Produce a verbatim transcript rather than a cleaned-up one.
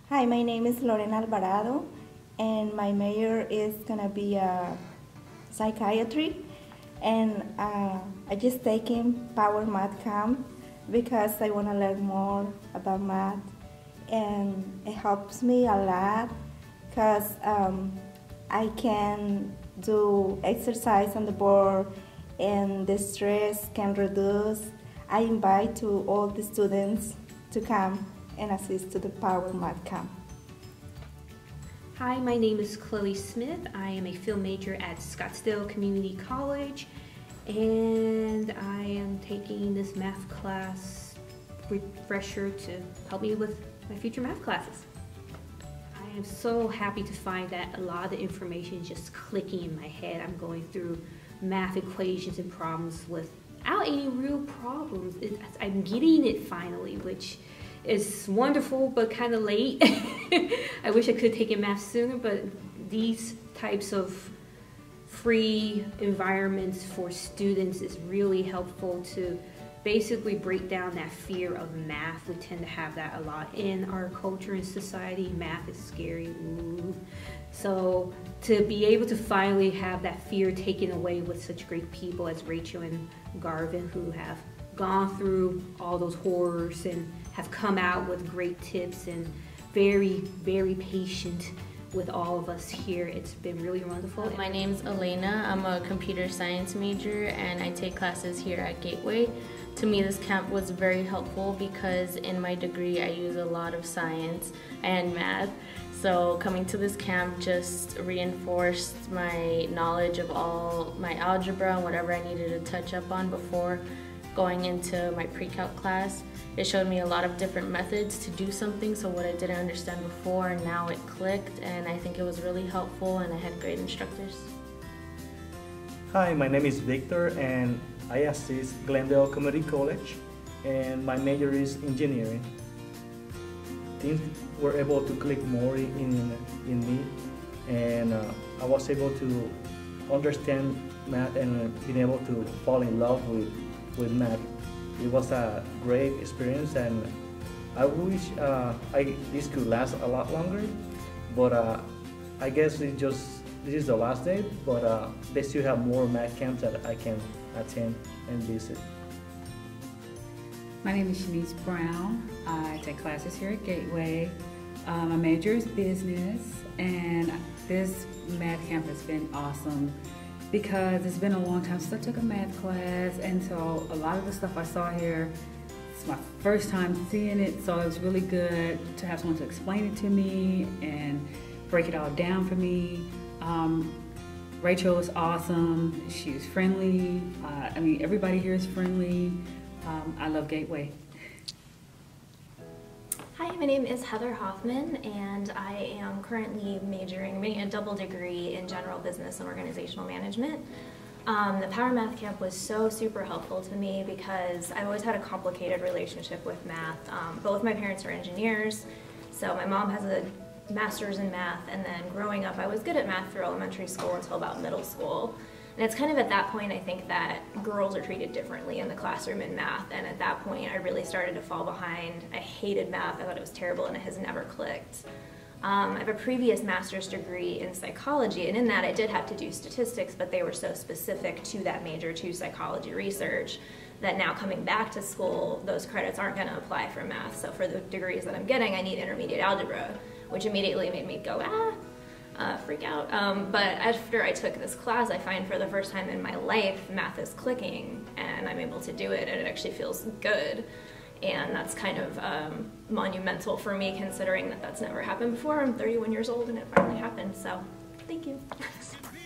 Hi, my name is Lorena Alvarado, and my major is gonna be uh, psychiatry. And uh, I just taking Power Math Camp because I want to learn more about math, and it helps me a lot because um, I can do exercise on the board, and the stress can reduce. I invite to all the students to come and assist to the Power Math Camp. Hi, my name is Chloe Smith. I am a film major at Scottsdale Community College, and I am taking this math class refresher to help me with my future math classes. I am so happy to find that a lot of the information is just clicking in my head. I'm going through math equations and problems without any real problems. It, I'm getting it finally, which is wonderful, but kind of late. I wish I could have taken math sooner, but these types of free environments for students is really helpful to basically break down that fear of math. We tend to have that a lot in our culture and society. Math is scary. Ooh. So to be able to finally have that fear taken away with such great people as Rachel and Garvin, who have gone through all those horrors and have come out with great tips and very, very patient with all of us here. It's been really wonderful. My name's Elena. I'm a computer science major and I take classes here at Gateway. To me, this camp was very helpful because in my degree I use a lot of science and math. So coming to this camp just reinforced my knowledge of all my algebra and whatever I needed to touch up on before going into my pre-calc class. It showed me a lot of different methods to do something, so what I didn't understand before, now it clicked, and I think it was really helpful, and I had great instructors. Hi, my name is Victor, and I assist Glendale Community College, and my major is engineering. Things were able to click more in, in me, and uh, I was able to understand math and being able to fall in love with, with math. It was a great experience, and I wish uh, I, this could last a lot longer, but uh, I guess it just this is the last day, but uh, they still have more math camps that I can attend and visit. My name is Shanice Brown. I take classes here at Gateway. Uh, my major is business, and this math camp has been awesome because it's been a long time since I took a math class, and so a lot of the stuff I saw here, it's my first time seeing it, so it was really good to have someone to explain it to me and break it all down for me. Um, Rachel was awesome. She was friendly. Uh, I mean, everybody here is friendly. Um, I love Gateway. Hi, my name is Heather Hoffman, and I am currently majoring, I'm getting a double degree in general business and organizational management. Um, the Power Math Camp was so super helpful to me because I've always had a complicated relationship with math. Um, both my parents are engineers, so my mom has a master's in math, and then growing up I was good at math through elementary school until about middle school. And it's kind of at that point I think that girls are treated differently in the classroom in math, and at that point I really started to fall behind. I hated math, I thought it was terrible, and it has never clicked. Um, I have a previous master's degree in psychology, and in that I did have to do statistics, but they were so specific to that major, to psychology research, that now coming back to school, those credits aren't going to apply for math. So for the degrees that I'm getting, I need intermediate algebra, which immediately made me go, ah, uh, freak out. Um, but after I took this class, I find for the first time in my life, math is clicking, and I'm able to do it, and it actually feels good. And that's kind of um, monumental for me, considering that that's never happened before. I'm thirty-one years old, and it finally happened, so thank you.